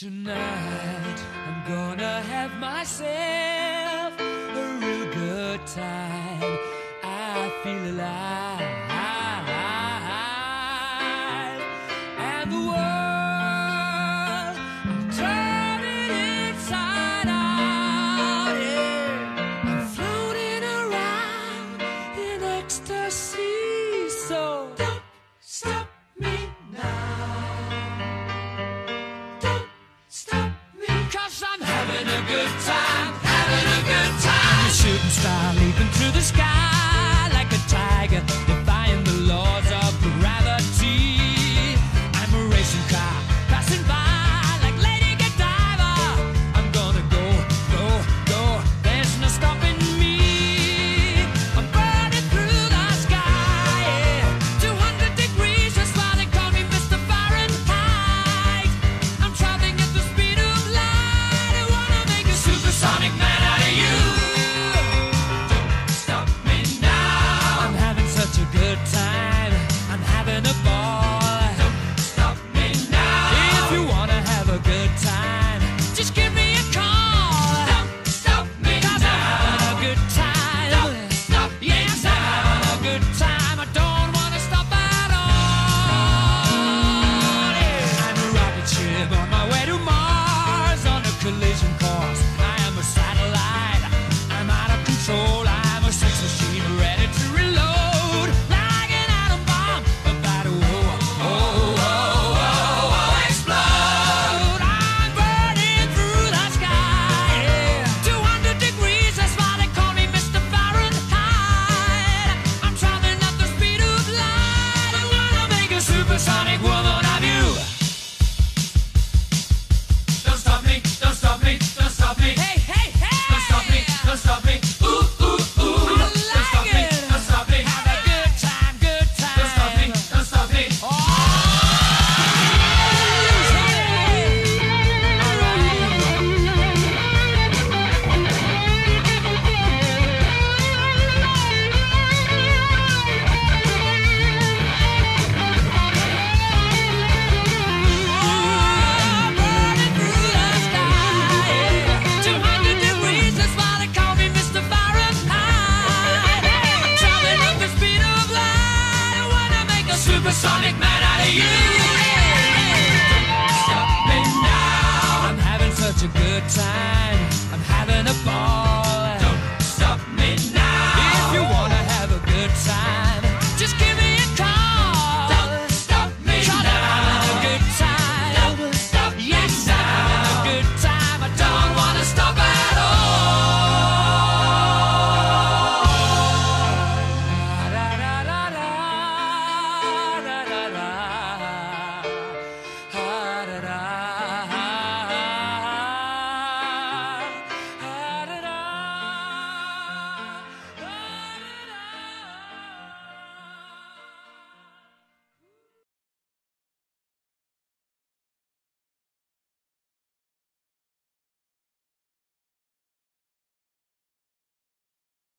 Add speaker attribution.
Speaker 1: Tonight I'm gonna have myself a real good time. I feel alive, and the world I'm turning inside out. Yeah, I'm floating around in ecstasy. So don't stop me now. Stop me, 'cause I'm having a good time.